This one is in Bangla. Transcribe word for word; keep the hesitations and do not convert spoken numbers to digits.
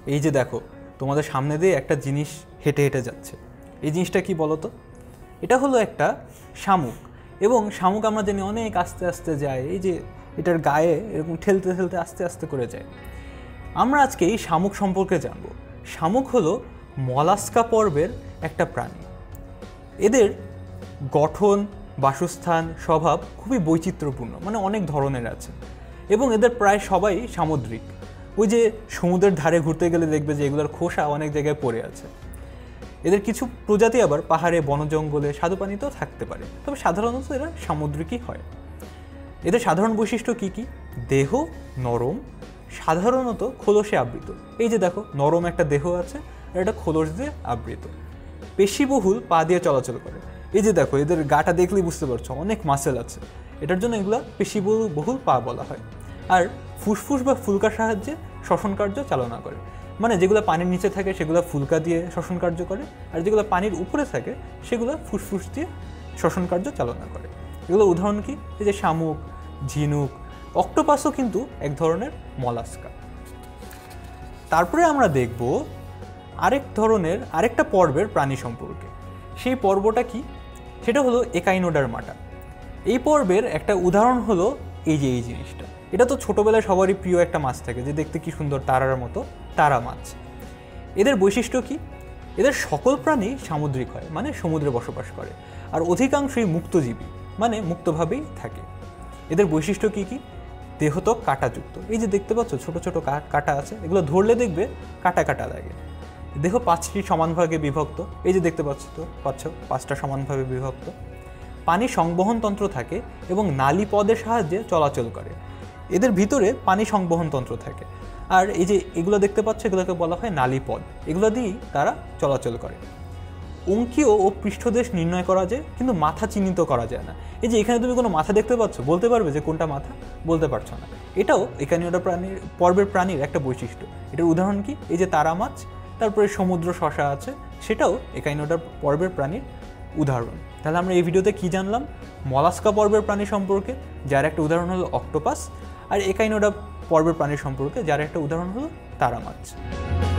এই যে দেখো তোমাদের সামনে দিয়ে একটা জিনিস হেঁটে হেঁটে যাচ্ছে, এই জিনিসটা কি বলো তো? এটা হলো একটা শামুক, এবং শামুক আমরা জানি অনেক আস্তে আস্তে যায়, এই যে এটার গায়ে এরকম ঠেলতে ঠেলতে আস্তে আস্তে করে যায়। আমরা আজকে এই শামুক সম্পর্কে জানব। শামুক হলো মলাস্কা পর্বের একটা প্রাণী। এদের গঠন, বাসস্থান, স্বভাব খুবই বৈচিত্র্যপূর্ণ, মানে অনেক ধরনের আছে, এবং এদের প্রায় সবাই সামুদ্রিক। ওই যে সমুদ্রের ধারে ঘুরতে গেলে দেখবে যে এগুলোর খোসা অনেক জায়গায় পড়ে আছে। এদের কিছু প্রজাতি আবার পাহাড়ে, বনজঙ্গলে, স্বাদু পানিতেও থাকতে পারে, তবে সাধারণত এরা সামুদ্রিকই হয়। এদের সাধারণ বৈশিষ্ট্য কি কি? দেহ নরম, সাধারণত খোলসে আবৃত। এই যে দেখো নরম একটা দেহ আছে আর এটা খোলস দিয়ে আবৃত। পেশিবহুল পা দিয়ে চলাচল করে। এই যে দেখো এদের গাটা দেখলেই বুঝতে পারছো অনেক মাসেল আছে, এটার জন্য এগুলো পেশিবহুল বহুল পা বলা হয়। আর ফুসফুস বা ফুলকার সাহায্যে শ্বসন কার্য চালনা করে, মানে যেগুলো পানির নিচে থাকে সেগুলো ফুলকা দিয়ে শ্বসন কার্য করে, আর যেগুলো পানির উপরে থাকে সেগুলো ফুসফুস দিয়ে শ্বসন কার্য চালনা করে। এগুলো উদাহরণ কি? এই যে শামুক, ঝিনুক, অক্টোপাসও কিন্তু এক ধরনের মলাস্কা। তারপরে আমরা দেখব আরেক ধরনের আরেকটা পর্বের প্রাণী সম্পর্কে। সেই পর্বটা কি? সেটা হলো একাইনোডার্মাটা। এই পর্বের একটা উদাহরণ হলো এই যে এই জিনিসটা। এটা তো ছোটোবেলায় সবারই প্রিয় একটা মাছ থাকে, যে দেখতে কি সুন্দর তারার মতো, তারা মাছ। এদের বৈশিষ্ট্য কি? এদের সকল প্রাণী সামুদ্রিক হয়, মানে সমুদ্রে বসবাস করে, আর অধিকাংশই মুক্তজীবী, মানে মুক্তভাবেই থাকে। এদের বৈশিষ্ট্য কি কি? দেহত্বক কাঁটাযুক্ত। এই যে দেখতে পাচ্ছ ছোট ছোট কাঁটা আছে, এগুলো ধরলে দেখবে কাটা কাটা লাগে। দেহ পাঁচটি সমান ভাগে বিভক্ত। এই যে দেখতে পাচ্ছ তো পাচ্ছ পাঁচটা সমানভাবে বিভক্ত। পানি সংবহন তন্ত্র থাকে এবং নালী পদের সাহায্যে চলাচল করে। এদের ভিতরে পানি সংবহন তন্ত্র থাকে, আর এই যে এগুলো দেখতে পাচ্ছ এগুলোকে বলা হয় নালীপদ। এগুলো দিয়েই তারা চলাচল করে। অঙ্কীয় ও পৃষ্ঠদেশ নির্ণয় করা যায়, কিন্তু মাথা চিহ্নিত করা যায় না। এই যে এখানে তুমি কোনো মাথা দেখতে পাচ্ছ, বলতে পারবে যে কোনটা মাথা? বলতে পারছো না। এটাও একানিওডা প্রাণীর পর্বের প্রাণীর একটা বৈশিষ্ট্য। এটার উদাহরণ কি? এই যে তারা মাছ, তারপরে সমুদ্র শসা আছে, সেটাও একানিওডা পর্বের প্রাণীর উদাহরণ। তাহলে আমরা এই ভিডিওতে কি জানলাম? মলাস্কা পর্বের প্রাণী সম্পর্কে, যার একটা উদাহরণ হলো অক্টোপাস, আর একাইনোডা পর্বের প্রাণী সম্পর্কে, যার একটা উদাহরণ হলো তারা মাছ।